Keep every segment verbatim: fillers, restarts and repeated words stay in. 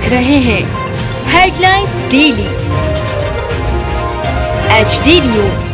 देख रहे हैं headlines daily H D news.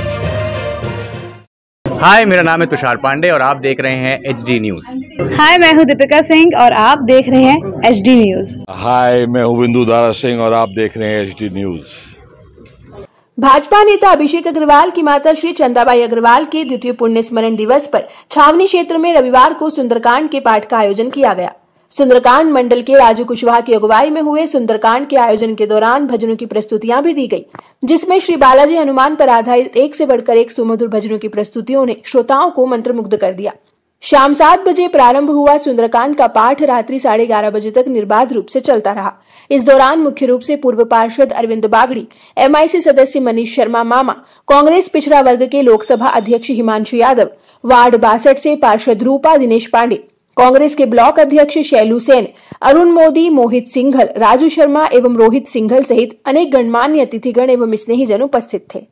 Hi, मेरा नाम है तुषार पांडे और आप देख रहे हैं एच डी न्यूज। हाय, मैं हूं दीपिका सिंह और आप देख रहे हैं एच डी न्यूज। हाय, मैं हूं बिंदु दारा सिंह और आप देख रहे हैं एच डी न्यूज। भाजपा नेता अभिषेक अग्रवाल की माता श्री चंदाबाई अग्रवाल के द्वितीय पुण्य स्मरण दिवस पर छावनी क्षेत्र में रविवार को सुंदरकांड के पाठ का आयोजन किया गया। सुंदरकांड मंडल के राजू कुशवाहा की अगुवाई में हुए सुंदरकांड के आयोजन के दौरान भजनों की प्रस्तुतियां भी दी गई, जिसमें श्री बालाजी हनुमान पर आधारित एक से बढ़कर एक सुमधुर भजनों की प्रस्तुतियों ने श्रोताओं को मंत्रमुग्ध कर दिया। शाम सात बजे प्रारंभ हुआ सुंदरकांड का पाठ रात्रि साढ़े ग्यारह बजे तक निर्बाध रूप से चलता रहा। इस दौरान मुख्य रूप से पूर्व पार्षद Arvind Bagdi, M I C सदस्य मनीष शर्मा मामा, कांग्रेस पिछड़ा वर्ग के लोकसभा अध्यक्ष हिमांशु यादव, वार्ड बासठ से पार्षद रूपा दिनेश पांडे, कांग्रेस के ब्लॉक अध्यक्ष शैलू सेन, अरुण मोदी, मोहित सिंघल, राजू शर्मा एवं रोहित सिंघल सहित अनेक गणमान्य अतिथिगण एवं स्नेहीजन उपस्थित थे।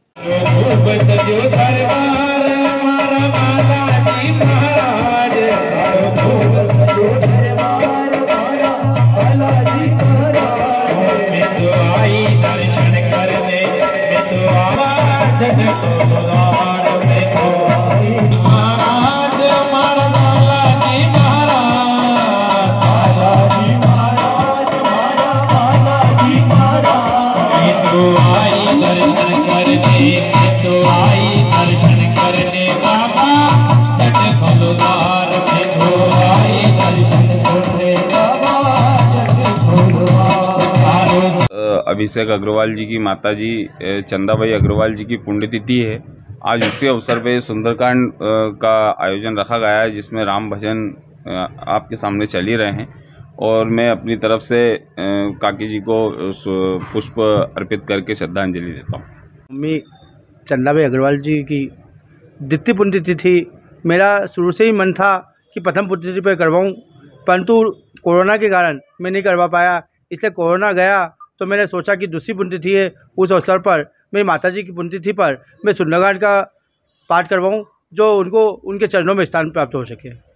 अभिषेक अग्रवाल जी की माता जी चंदाबाई अग्रवाल जी की पुण्यतिथि है। आज उसी अवसर पे सुंदरकांड का आयोजन रखा गया है, जिसमें राम भजन आपके सामने चल ही रहे हैं और मैं अपनी तरफ से काकी जी को पुष्प अर्पित करके श्रद्धांजलि देता हूँ। मम्मी चंदाबाई अग्रवाल जी की द्वितीय पुण्यतिथि मेरा शुरू से ही मन था कि प्रथम पुण्यतिथि पर करवाऊँ, परंतु कोरोना के कारण मैं नहीं करवा पाया। इसलिए कोरोना गया तो मैंने सोचा कि दूसरी पुण्यतिथि है, उस अवसर पर मेरी माताजी की पुण्यतिथि पर मैं सुंदरकांड का पाठ करवाऊँ, जो उनको उनके चरणों में स्थान प्राप्त हो सके।